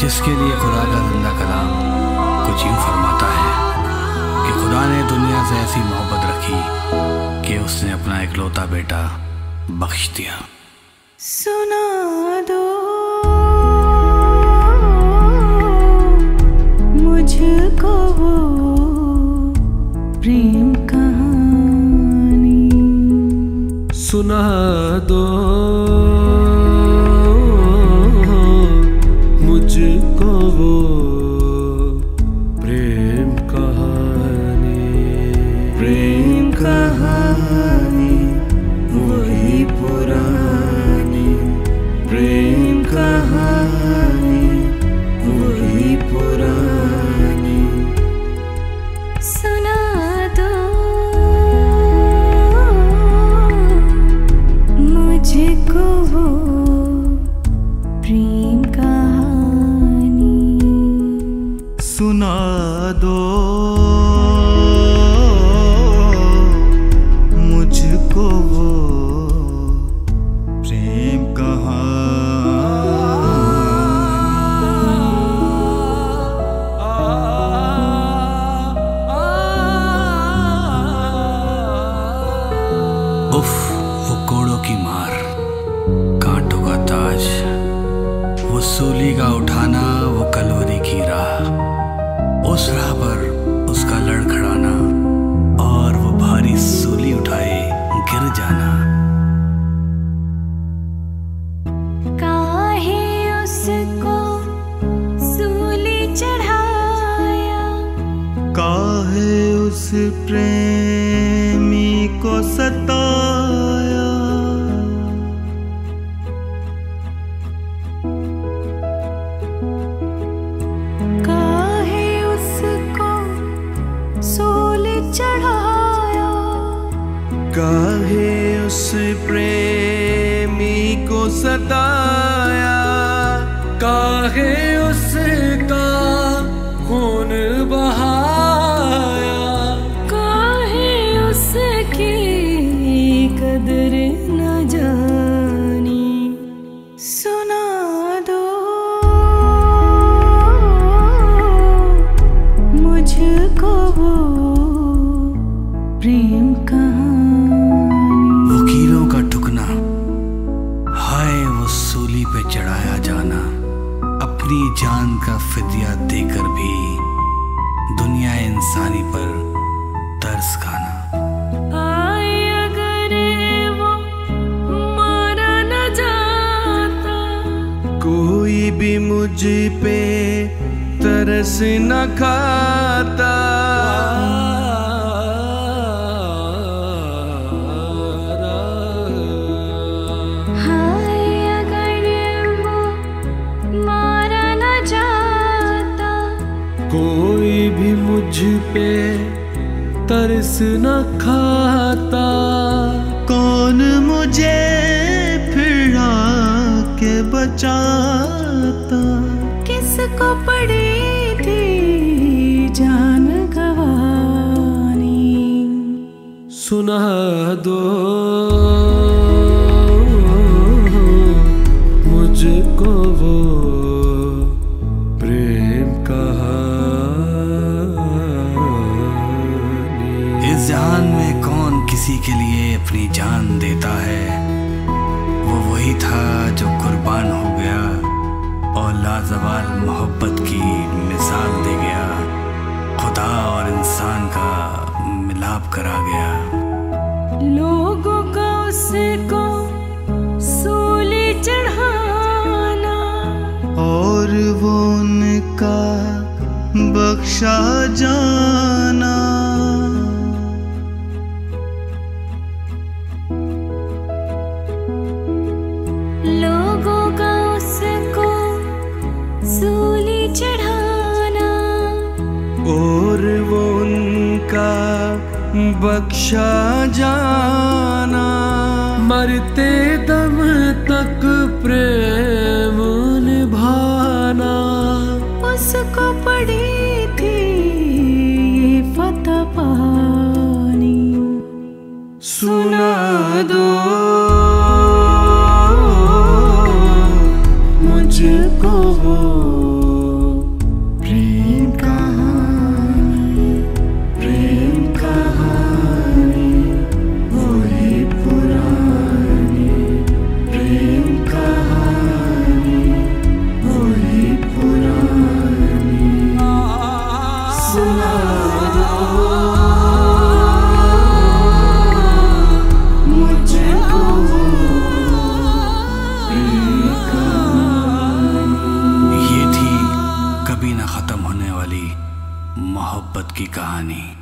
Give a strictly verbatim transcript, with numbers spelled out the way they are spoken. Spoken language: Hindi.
इसके लिए खुदा का जिंदा कलाम कुछ यूँ फरमाता है कि खुदा ने दुनिया से ऐसी मोहब्बत रखी कि उसने अपना इकलौता बेटा बख्श दिया। सुना दो मुझको वो प्रेम कहानी, सुना दो मुझको वो प्रेम कहानी। प्रेम कहानी वही पुरानी, प्रेम कहानी वही पुरानी। सुना दो मुझको वो प्रेम कहानी, सुना दो मुझको वो प्रेम कहानी। उफ वो कोड़ों की मार, कांटों का ताज, वो सूली का उठाना, वो कलवरी की राह, उस राह पर उसका लड़खड़ाना और वो भारी सूली उठाए गिर जाना। काहे उसको सूली चढ़ाया, काहे उस प्रेमी को सताया, काहे उसको सूली चढ़ाया, काहे उस प्रेमी को सताया, काहे उसका खून बहाया, काहे उसकी कदर न जानी। सुना दो मुझको वो प्रेम कहानी। वकीलों का ठुकना, हाय वो सूली पे चढ़ाया जाना, अपनी जान का फिदिया देकर भी दुनिया इंसानी पर तरस खाना। आए अगर वो मारा न जाता, कोई भी मुझ पे तरस न खाता। हाय अगर वो मारा न जाता, कोई भी मुझ पे तरस न खाता। कौन मुझे फिर आके बचाता, किसको पड़ी थी जान गवानी। सुना दो मुझको वो प्रेम कहानी। इस जहान में कौन किसी के लिए अपनी जान देता है, वो वही था जो कुर्बान हो गया और लाजवाल मोहब्बत की मिसाल दे गया, खुदा और इंसान का मिलाप करा गया। लोगों का उसको सूली चढ़ाना, और वो उनका बख्शा जाना। लोगों का उसको सूली चढ़ाना, और वो उनका बख्शा जाना। मरते दम तक प्रेम निभाना, उसको पड़ी थी ये फतह पानी। सुना दो मुझको वो की कहानी।